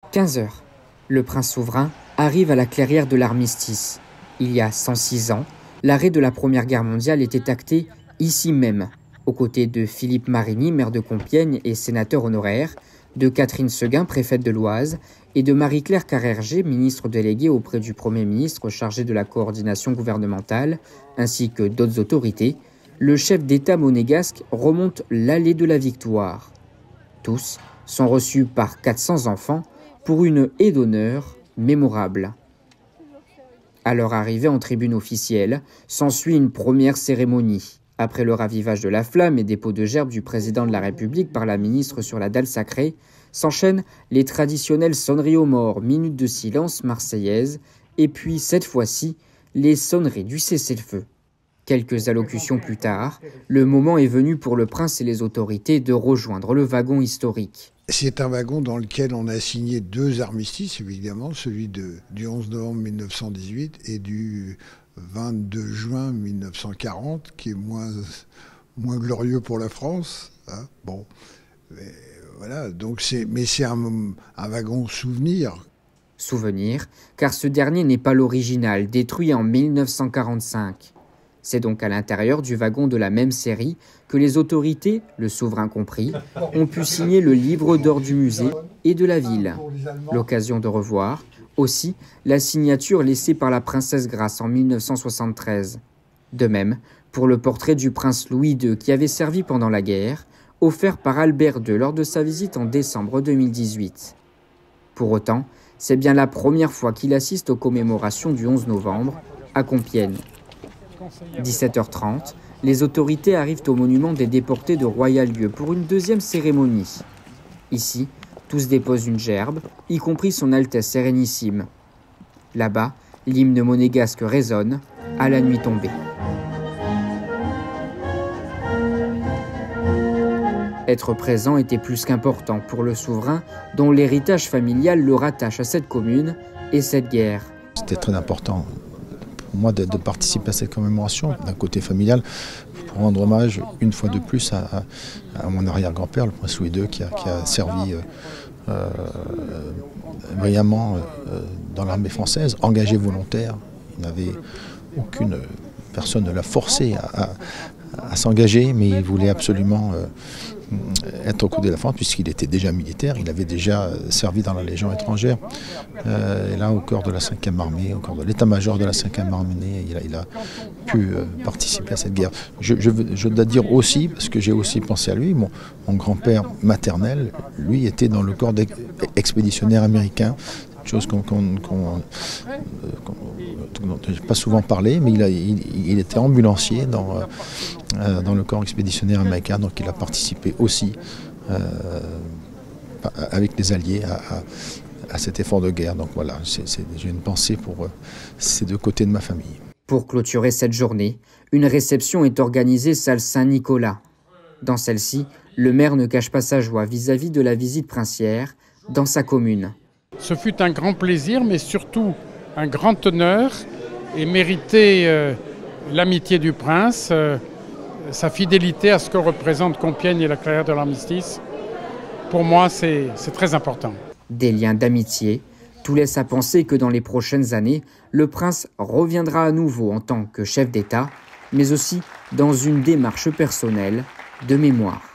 15 heures. Le prince souverain arrive à la clairière de l'armistice. Il y a 106 ans, l'arrêt de la Première Guerre mondiale était acté ici même, aux côtés de Philippe Marigny, maire de Compiègne et sénateur honoraire, de Catherine Seguin, préfète de l'Oise, et de Marie-Claire Carrergé, ministre déléguée auprès du Premier ministre chargé de la coordination gouvernementale, ainsi que d'autres autorités. Le chef d'État monégasque remonte l'allée de la Victoire. Tous sont reçus par 400 enfants pour une haie d'honneur mémorable. À leur arrivée en tribune officielle, s'ensuit une première cérémonie. Après le ravivage de la flamme et dépôt de gerbes du président de la République par la ministre sur la dalle sacrée, s'enchaînent les traditionnelles sonneries aux morts, minutes de silence marseillaise, et puis, cette fois-ci, les sonneries du cessez-le-feu. Quelques allocutions plus tard, le moment est venu pour le prince et les autorités de rejoindre le wagon historique. C'est un wagon dans lequel on a signé 2 armistices, évidemment, celui du 11 novembre 1918 et du 22 juin 1940, qui est moins glorieux pour la France. Hein, bon, mais voilà, donc c'est un wagon souvenir. Souvenir, car ce dernier n'est pas l'original, détruit en 1945. C'est donc à l'intérieur du wagon de la même série que les autorités, le souverain compris, ont pu signer le livre d'or du musée et de la ville. L'occasion de revoir aussi la signature laissée par la princesse Grace en 1973. De même pour le portrait du prince Louis II qui avait servi pendant la guerre, offert par Albert II lors de sa visite en décembre 2018. Pour autant, c'est bien la première fois qu'il assiste aux commémorations du 11 novembre à Compiègne. 17h30, les autorités arrivent au monument des déportés de Royal-Lieu pour une deuxième cérémonie. Ici, tous déposent une gerbe, y compris son Altesse Sérénissime. Là-bas, l'hymne monégasque résonne à la nuit tombée. Être présent était plus qu'important pour le souverain, dont l'héritage familial le rattache à cette commune et cette guerre. C'était très important pour moi de participer à cette commémoration, d'un côté familial, pour rendre hommage une fois de plus à mon arrière-grand-père, le prince Louis II, qui a servi brillamment dans l'armée française, engagé volontaire. Il n'avait personne ne l'a forcé à s'engager, mais il voulait absolument être au côté de la France, puisqu'il était déjà militaire, il avait déjà servi dans la Légion étrangère. Et là, au cœur de la 5e armée, au cœur de l'état-major de la 5e armée, il a pu participer à cette guerre. Je dois dire aussi, parce que j'ai aussi pensé à lui, mon grand-père maternel, lui, était dans le corps expéditionnaire américain, chose dont je n'ai pas souvent parlé, mais il était ambulancier dans le corps expéditionnaire américain, donc il a participé aussi avec les Alliés à cet effort de guerre. Donc voilà, j'ai une pensée pour ces deux côtés de ma famille. Pour clôturer cette journée, une réception est organisée salle Saint-Nicolas. Dans celle-ci, le maire ne cache pas sa joie vis-à-vis de la visite princière dans sa commune. Ce fut un grand plaisir, mais surtout un grand honneur, et mériter l'amitié du prince, sa fidélité à ce que représente Compiègne et la clairière de l'armistice. Pour moi, c'est très important. Des liens d'amitié, tout laisse à penser que dans les prochaines années, le prince reviendra à nouveau en tant que chef d'État, mais aussi dans une démarche personnelle de mémoire.